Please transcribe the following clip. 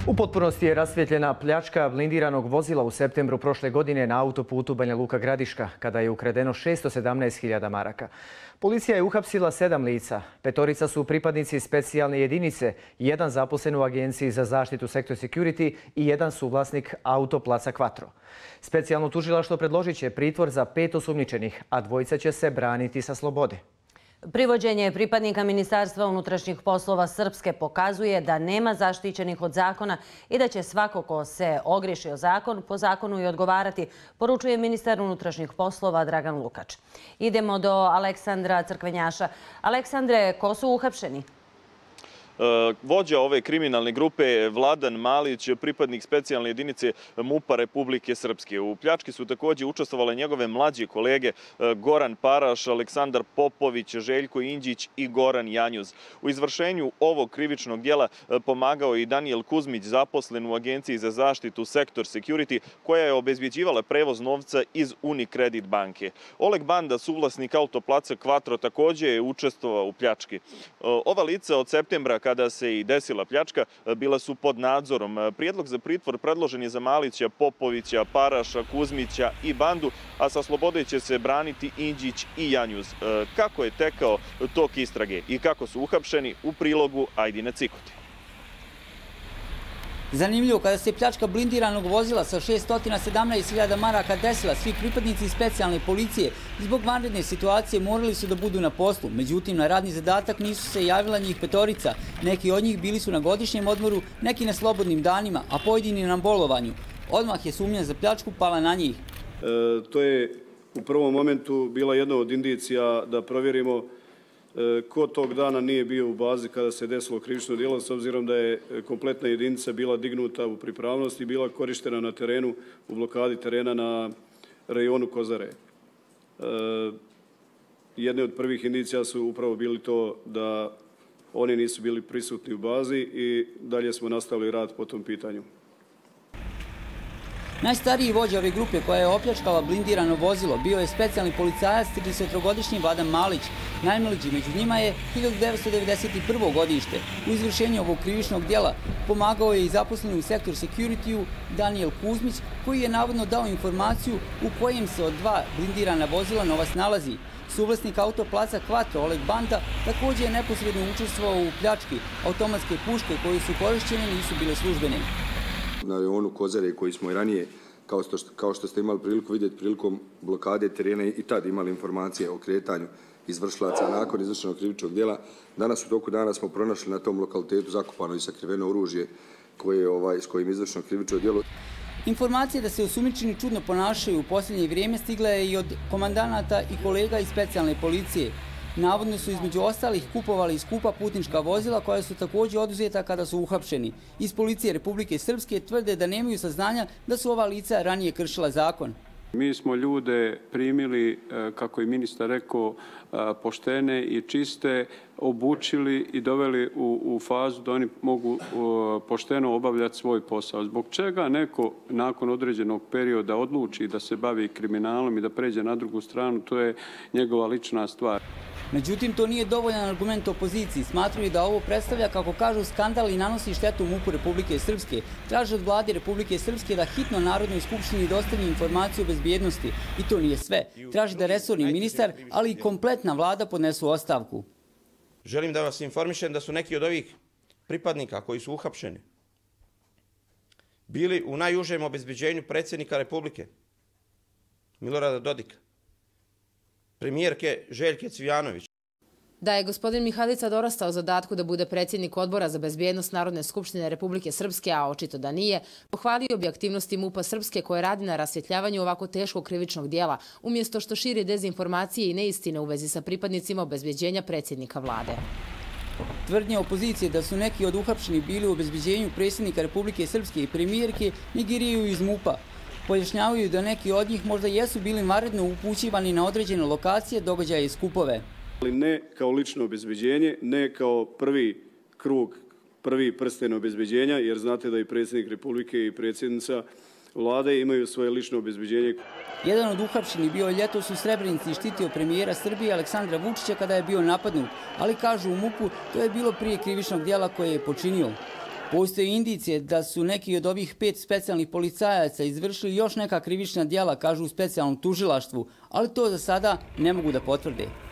U potpunosti je rasvjetljena pljačka blindiranog vozila u septembru prošle godine na autoputu Banja Luka-Gradiška, kada je ukradeno 617.000 maraka. Policija je uhapsila 7 lica. 5 su pripadnici specijalne jedinice, 1 zaposlen u Agenciji za zaštitu Sector Security i 1 suvlasnik autoplaca Quattro. Specijalno tužilaštvo predložit će pritvor za 5 osumnjičenih, a 2 će se braniti sa slobode. Privođenje pripadnika Ministarstva unutrašnjih poslova Srpske pokazuje da nema zaštićenih od zakona i da će svako ko se ogriješi o zakon po zakonu i odgovarati, poručuje ministar unutrašnjih poslova Dragan Lukač. Idemo do Aleksandra Crkvenjaša. Aleksandre, ko su uhapšeni? Vođa ove kriminalne grupe je Vladan Malić, pripadnik specijalne jedinice MUP-a Republike Srpske. U pljački su također učestvovale njegove mlađe kolege Goran Paraš, Aleksandar Popović, Željko Inđić i Goran Janjuz. U izvršenju ovog krivičnog djela pomagao je i Danijel Kuzmić, zaposlen u Agenciji za zaštitu Sector Security, koja je obezbjeđivala prevoz novca iz Unicredit banke. Oleg Banda, suvlasnik autoplaca Quattro, također je učestvovao u pljački. Ova lica od septembra, kada se i desila pljačka, bila su pod nadzorom. Prijedlog za pritvor predložen je za Malića, Popovića, Paraša, Kuzmića i Bandu, a sa slobode će se braniti Inđić i Janjuz. Kako je tekao tok istrage i kako su uhapšeni, u prilogu Ajdine Cikuti. Zanimljivo, kada se pljačka blindiranog vozila sa 617.000 maraka desila, svi pripadnici specijalne policije zbog vanredne situacije morali su da budu na poslu. Međutim, na radni zadatak nisu se javila njih 5. Neki od njih bili su na godišnjem odmoru, neki na slobodnim danima, a pojedini na bolovanju. Odmah je sumnja za pljačku pala na njih. To je u prvom momentu bila jedna od indicija da provjerimo ko tog dana nije bio u bazi kada se desilo krivično djelo, s obzirom da je kompletna jedinica bila dignuta u pripravnosti i bila korištena na terenu, u blokadi terena na rejonu Kozare. Jedne od prvih indicija su upravo bili to da oni nisu bili prisutni u bazi i dalje smo nastavili rad po tom pitanju. Najstariji vođa ove grupe koja je opljačkala blindirano vozilo bio je specijalni policajac 33-godišnji Vladan Malić. Najmlađi među njima je 1991. godište. U izvršenju ovog krivičnog djela pomagao je i zaposleni u Sector Security-u Danijel Kuzmić, koji je navodno dao informaciju u kojem se od 2 blindirana vozila novac nalazi. Suvlasnik autoplaca Quattro, Oleg Banda, također je neposredno učestvovao u pljački. Automatske puške koje su korišćene nisu bile službene. Na rejonu Kozare koji smo i ranije, kao što ste imali priliku vidjeti prilikom blokade terena i tad imali informacije o kretanju izvršilaca nakon izvršenog krivičnog djela. Danas u toku dana smo pronašli na tom lokalitetu zakopano i sakriveno oružje s kojim je izvršeno krivično djelo. Informacija da se osumnjičeni čudno ponašaju u posljednje vrijeme stigla je i od komandanata i kolega iz specijalne policije. Navodno su između ostalih kupovali skupa putnička vozila koja su također oduzeta kada su uhapšeni. Iz policije Republike Srpske tvrde da nemaju saznanja da su ova lica ranije kršila zakon. Mi smo ljude primili, kako je ministar rekao, poštene i čiste, obučili i doveli u fazu da oni mogu pošteno obavljati svoj posao. Zbog čega neko nakon određenog perioda odluči da se bavi kriminalom i da pređe na drugu stranu, to je njegova lična stvar. Međutim, to nije dovoljan argument opoziciji. Smatruju da ovo predstavlja, kako kažu, skandal i nanosi štetu MUP-u Republike Srpske. Traže od vlade Republike Srpske da hitno Narodnoj skupštini dostavi informaciju o bezbjednosti. I to nije sve. Traže da resorni ministar, ali i kompletna vlada podnesu ostavku. Želim da vas informišem da su neki od ovih pripadnika koji su uhapšeni bili u najužem obezbeđenju predsjednika Republike, Milorada Dodika, premijerke Željke Cvijanović. Da je gospodin Mihalica dorastao zadatku da bude predsjednik Odbora za bezbjednost Narodne skupštine Republike Srpske, a očito da nije, pohvalio bi aktivnosti MUP-a Srpske koje radi na rasvjetljavanju ovako teškog krivičnog dijela, umjesto što širi dezinformacije i neistine u vezi sa pripadnicima obezbeđenja predsjednika vlade. Tvrdnje opozicije da su neki od uhapšenih bili u obezbeđenju predsjednika Republike Srpske i premijerke negiraju iz MUP-a. Pojašnjavaju da neki od njih možda jesu bili vanredno upućivani na određene lokacije, događaje i skupove. Ali ne kao lično obezbeđenje, ne kao prvi krug, prvi prsten obezbeđenja, jer znate da i predsjednik Republike i predsjednica vlade imaju svoje lično obezbeđenje. Jedan od uhapšenih bio je ljetos u Srebrenici i štitio premijera Srbije Aleksandra Vučića kada je bio napadnut, ali kažu u MUP-u to je bilo prije krivičnog djela koje je počinio. Postoje indicije da su neki od ovih 5 specijalnih policajaca izvršili još neka krivična djela, kažu u specijalnom tužilaštvu, ali to za sada ne mogu da potvrde.